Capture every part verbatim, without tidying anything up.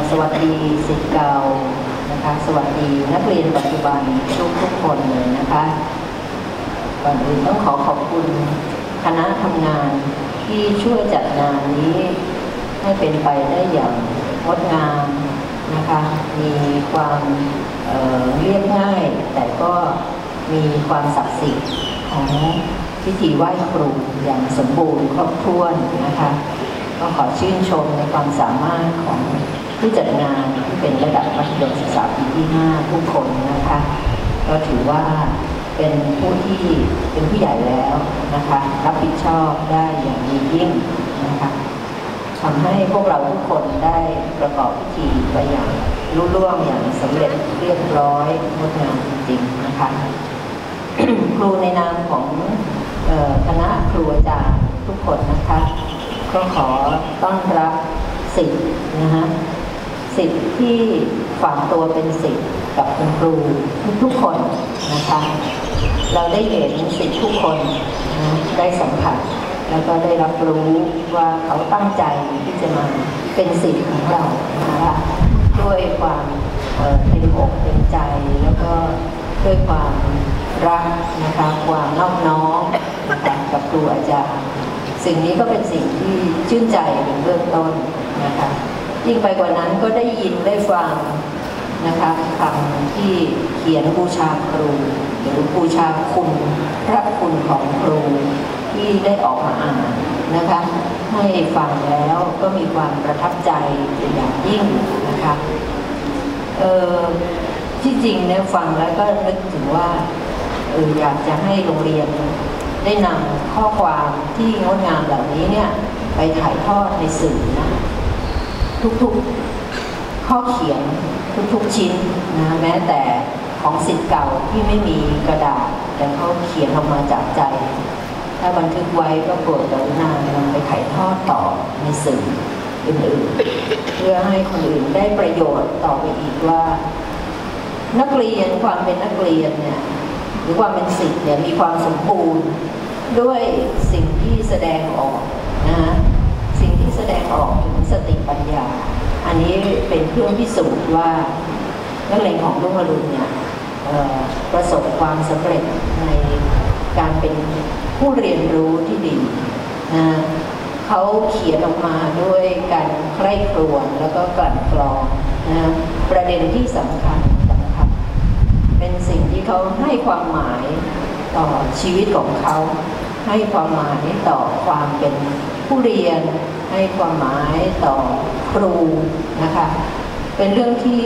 สวัสดีศิษย์เก่านะคะสวัสดีนักเรียนปัจจุบันทุกทุกคนเลยนะคะก่อนอื่นต้องขอขอบคุณคณะทำงานที่ช่วยจัดงานนี้ให้เป็นไปได้อย่างงดงามนะคะมีความเอ่อเรียบง่ายแต่ก็มีความศักดิ์สิทธิ์ของพิธีไหว้ครูอย่างสมบูรณ์ครบถ้วนนะคะก็ขอชื่นชมในความสามารถของผู้จัดงานที่เป็นระดับมัธยมศึกษาปีที่ห้าทุกคนนะคะก็ถือว่าเป็นผู้ที่เป็นผู้ใหญ่แล้วนะคะรับผิดชอบได้อย่างดียิ่งนะคะทำให้พวกเราทุกคนได้ประกอบพิธีไปอย่างรุ่งเรืองอย่างสำเร็จเรียบร้อยงดงามจริงๆนะคะ ครูในนามของคณะครูอาจารย์ทุกคนนะคะก็ขอต้อนรับศิษย์นะคะศิษย์ที่ฝากตัวเป็นศิษย์กับคุณครูทุกๆคนนะคะเราได้เห็นศิษย์ทุกคนนะได้สัมผัสแล้วก็ได้รับรู้ว่าเขาตั้งใจที่จะมาเป็นศิษย์ของเรานะคะด้วยความเต็มอกเต็มใจแล้วก็ด้วยความรักนะคะความนอบน้อมนะคะกับครูอาจารย์สิ่งนี้ก็เป็นสิ่งที่ชื่นใจเป็นเบื้องต้นนะคะยิ่งไปกว่านั้นก็ได้ยินได้ฟังนะคะคำที่เขียนบูชาครูหรือบูชาคุณพระคุณของครูที่ได้ออกมาอ่านนะคะให้ฟังแล้วก็มีความประทับใจเป็นอย่างยิ่งนะคะเออที่จริงเนี่ยฟังแล้วก็นึกถึงว่าเอออยากจะให้โรงเรียนได้นำข้อความที่งดงามเหล่านี้เนี่ยไปถ่ายทอดในสื่อนะทุกๆข้อเขียนทุกๆชิ้นนะแม้แต่ของศิษย์เก่าที่ไม่มีกระดาษแต่เขาเขียนออกมาจากใจถ้าบันทึกไว้ก็โปรดกรุณานำไปถ่ายทอดต่อในสื่ออื่นๆเพื่อให้คนอื่นได้ประโยชน์ต่อไปอีกว่านักเรียนความเป็นนักเรียนเนี่ยหรือความเป็นศิษย์เนี่ยมีความสมบูรณ์ด้วยสิ่งที่แสดงออกนะสิ่งที่แสดงออกถึงสติปัญญาอันนี้เป็นเครื่องพิสูจน์ว่านักเรียนของรุ่งอรุณเนี่ยประสบความสำเร็จในการเป็นผู้เรียนรู้ที่ดีนะเขาเขียนออกมาด้วยการใคร่ครวญแล้วก็กลั่นกรองนะประเด็นที่สำคัญสำคัญเป็นสิ่งที่เขาให้ความหมายต่อชีวิตของเขาให้ความหมายต่อความเป็นผู้เรียนให้ความหมายต่อครูนะคะเป็นเรื่องที่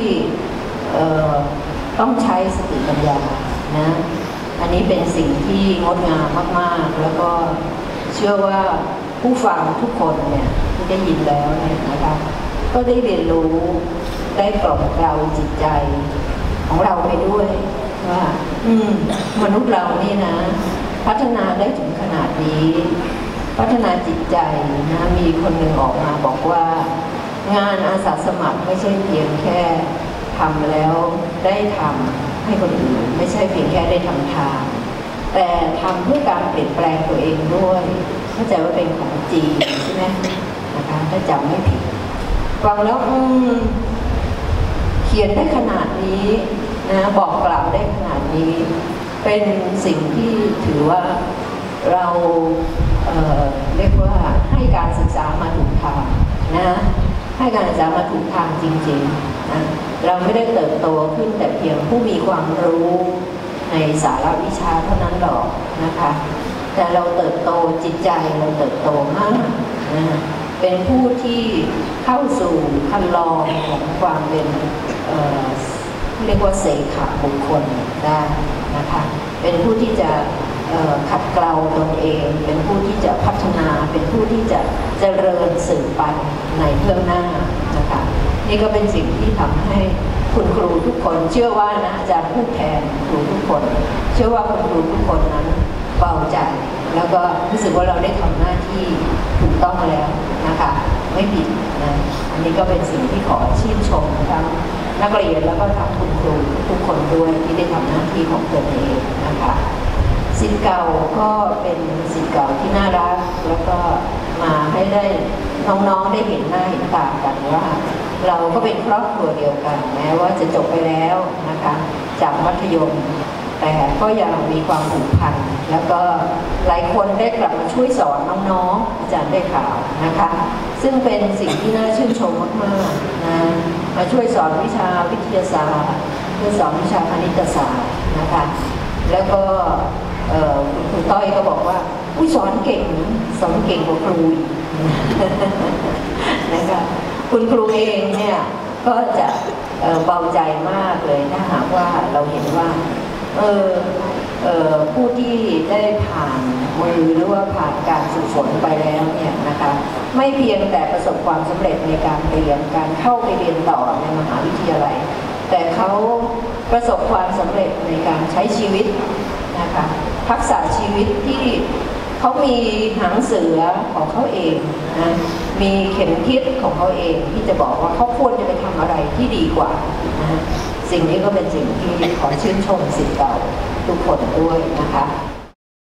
ต้องใช้สติปัญญานะอันนี้เป็นสิ่งที่งดงามมากๆแล้วก็เชื่อว่าผู้ฟังทุกคนเนี่ยที่ได้ยินแล้วเนี่ยนะคะก็ได้เรียนรู้ได้กล่อมเกลาจิตใจของเราไปด้วยว่าอืมมนุษย์เรานี่นะพัฒนาได้ถึงขนาดนี้พัฒนาจิตใจนะมีคนหนึ่งออกมาบอกว่างานอาสาสมัครไม่ใช่เพียงแค่ทำแล้วได้ทำให้คนอื่นไม่ใช่เพียงแค่ได้ทำทานแต่ทำเพื่อการเปลี่ยนแปลงตัวเองด้วยเข้าใจว่าเป็นของจริงใช่ไหมนะคะถ้าจำไม่ผิดฟังแล้วอืมเขียนได้ขนาดนี้นะบอกกล่าวได้ขนาดนี้เป็นสิ่งที่ถือว่าเราเอ่อเรียกว่าให้การศึกษามาถูกทางนะให้การศึกษามาถูกทางจริงๆนะเราไม่ได้เติบโตขึ้นแต่เพียงผู้มีความรู้ในสาระวิชาเท่านั้นหรอกนะคะแต่เราเติบโตจิตใจเราเติบโตมากนะเป็นผู้ที่เข้าสู่คันลองของความเป็นเอ่อเรียกว่าเสขบุคคลได้นะคะเป็นผู้ที่จะขัดเกลาตนเองเป็นผู้ที่จะพัฒนาเป็นผู้ที่จะเจริญสืบไปในเบื้องหน้านะคะนี่ก็เป็นสิ่งที่ทำให้คุณครูทุกคนเชื่อว่านะอาจารย์ผู้แทนครูทุกคนเชื่อว่าคุณครูทุกคนนั้นเบาใจแล้วก็รู้สึกว่าเราได้ทำหน้าที่ถูกต้องแล้วนะคะไม่ผิดนะอันนี้ก็เป็นสิ่งที่ขอชื่นชมทั้งนักเรียนแล้วก็ทั้งคุณครูทุกคนด้วยที่ได้ทำหน้าที่ของตัวเองนะคะศิษย์เก่าก็เป็นศิษย์เก่าที่น่ารักแล้วก็มาให้ได้น้องๆได้เห็นหน้าเห็นตากันว่าเราก็เป็นครอบครัวเดียวกันแม้ว่าจะจบไปแล้วนะคะจากมัธยมแต่ก็ยังมีความผูกพันแล้วก็หลายคนได้กลับมาช่วยสอนน้องๆอาจารย์ได้ข่าวนะคะซึ่งเป็นสิ่งที่น่าชื่นชมมากๆนะมาช่วยสอนวิชาวิทยาศาสตร์ช่วยสอนวิชาคณิตศาสตร์นะคะแล้วก็ครูต้อยก็บอกว่าผู้สอนเก่งสอนเก่งกว่าครูนะคะคุณครูเองเนี่ยก็จะเบาใจมากเลยถ้าหากว่าเราเห็นว่าเออเออผู้ที่ได้ผ่านมือหรือว่าผ่านการฝึกฝนไปแล้วเนี่ยนะคะไม่เพียงแต่ประสบความสำเร็จในการเรียนการเข้าไปเรียนต่อในมหาวิทยาลัยแต่เขาประสบความสำเร็จในการใช้ชีวิตนะคะทักษะชีวิตที่เขามีหางเสือของเขาเองนะมีเข็มทิศของเขาเองที่จะบอกว่าเขาควรจะไปทำอะไรที่ดีกว่านะสิ่งนี้ก็เป็นสิ่งที่ขอชื่นชมศิษย์เก่าทุกคนด้วยนะคะ